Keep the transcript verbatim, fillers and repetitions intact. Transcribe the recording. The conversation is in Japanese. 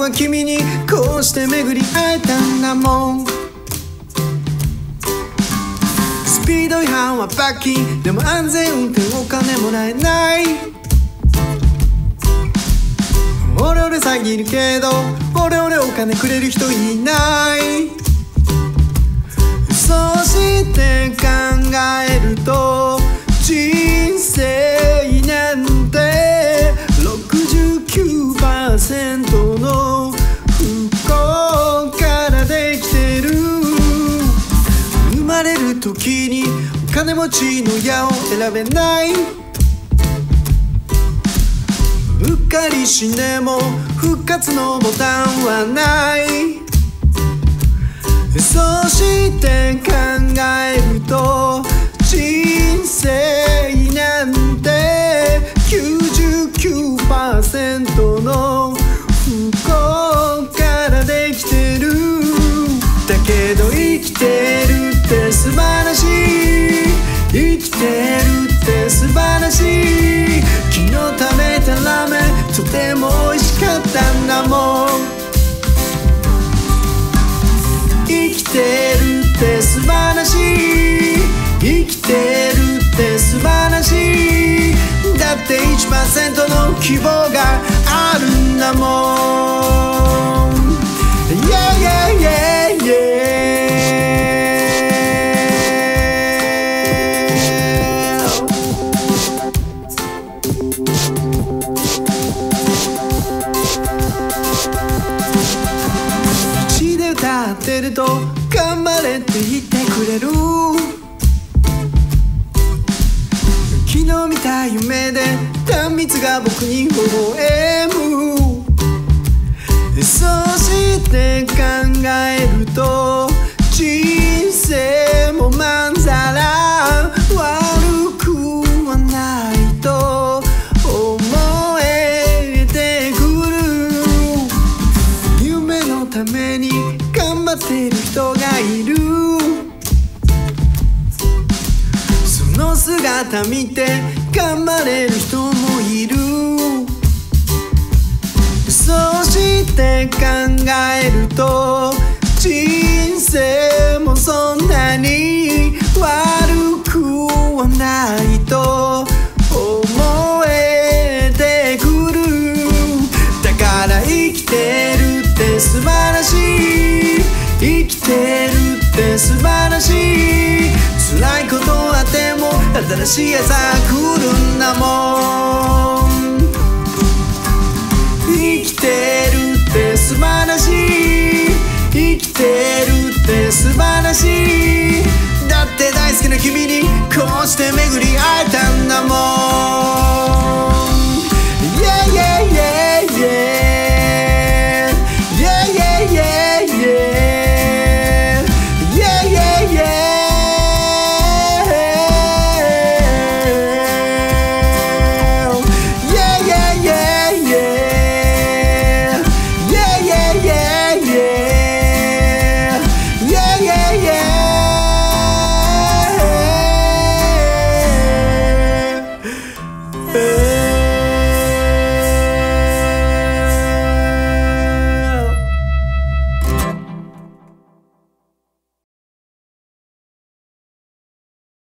は君にこうして巡り会えたんだもん。スピード違反は罰金、でも安全運転お金もらえない。オレオレ詐欺いるけどオレオレお金くれる人いない。そうして考えると人生なんて ろくじゅうきゅうパーセント の不幸からできてる。生まれる時にお金持ちの矢を選べない。うっかり死んでも復活のボタンはない。そうして考えると人生なんて きゅうじゅうきゅうパーセント の不幸からできてる。だけど生きてるって素晴らしい。生きてるって素晴らしい。昨日食べたラーメンとても美味しかったんだもん。生きてるって素晴らしい。生きてるって素晴らしい。だって いちパーセント の希望があるんだもん。 Yeah yeah yeah yeah。道で歌ってると頑張れって言ってくれる。昨日見た夢で断蜜が僕に微笑む。そうして考えると人生もまんざら悪くはないと思えてくる。夢のために頑張ってる人がいる。その姿見て頑張れる人もいる。そうして考えると人生もそんなに悪くはないと思えてくる。だから生きてるって素晴らしい。生きてるって素晴らしい。辛いことあっても新しい朝来るんだもん。生きてるって素晴らしい。生きてるって素晴らしい。だって大好きな君に